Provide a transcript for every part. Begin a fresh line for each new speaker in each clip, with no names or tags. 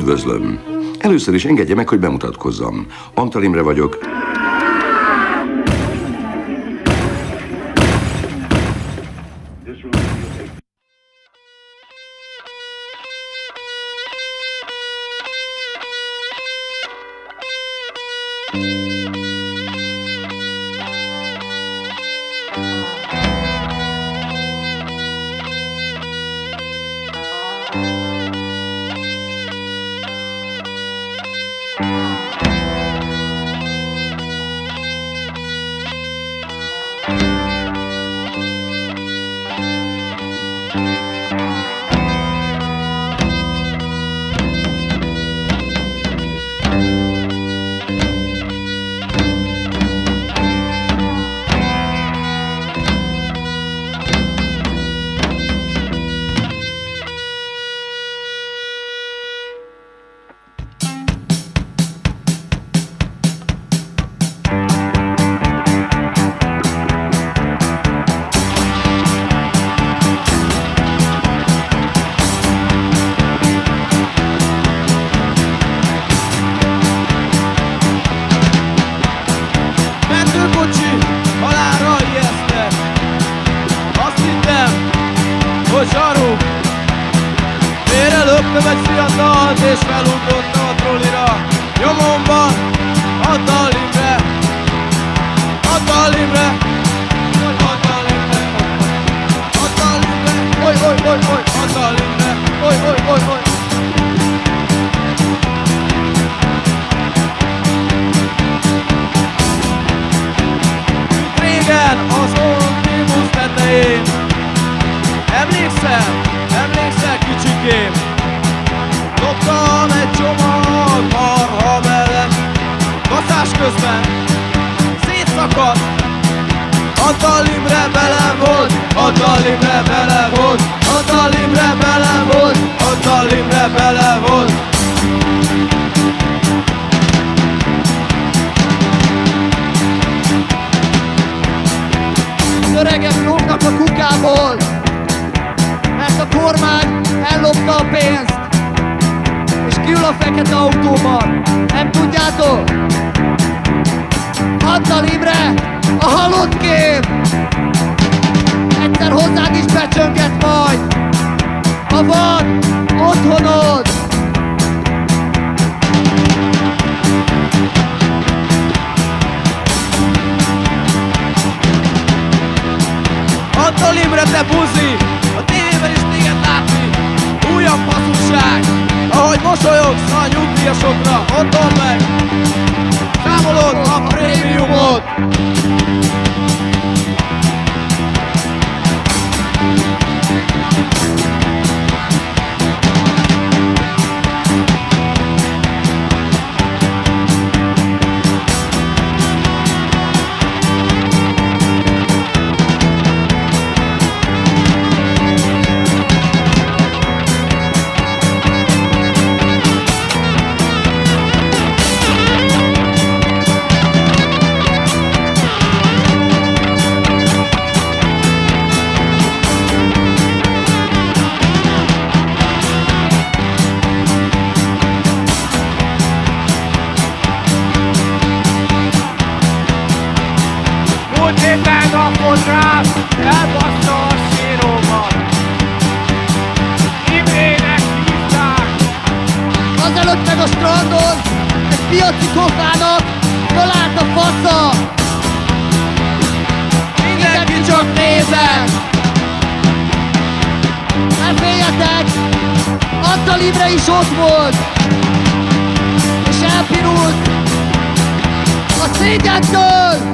Üdvözlöm! Először is engedje meg, hogy bemutatkozzam. Antal Imre vagyok.
Félrelöktem egy fiatalt és felugrott a trollira. Nyomomban Antal Imre, Antal Imre, Antal Imre, Antal Imre, oly, oly, oly, oly, Antal Imre, oly, oly, oly, oly. Régen az Olympus tetején, emlékszel kicsikém? Dobtam egy csomag marha mellett, kaszás közben szétszakadt. Antal Imre velem volt, Antal Imre velem volt, Antal Imre velem volt, Antal Imre velem volt.
Öregek lógnak a kukából, mert a kormány ellopta a pénzt, és kiül a fekete autóban. Nem tudjátok? Antal Imre, a halott kép! Egyszer hozzád is becsönget majd, ha van otthonod!
Antal Imre, te buzi! A tévében is téged látni! Újabb hazugság! Ahogy mosolyogsz a nyugdíjasokra, otthon meg! Számolod a prémiumot!
Múlt héten napod rám, elbassza a sírómat. Imrének hívták.
Azelőtt meg a strandon egy piaci kofának fölállt a fasza.
Mindenki csak nézett!
Ne féljetek! Antal Imre is ott volt! És elpirult a szégyentől!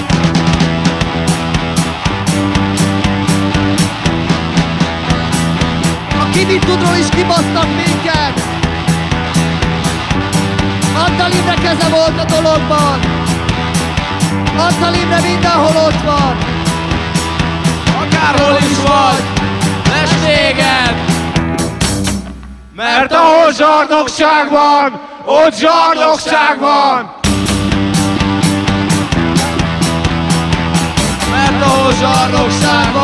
A Kivitudról is kibasztak minket! Antal Imre keze volt a dologban! Antal Imre mindenhol ott van!
Akárhol is vagy, lesz téged!
Mert ahol zsarnokság van, ott zsarnokság van!
Mert ahol zsarnokság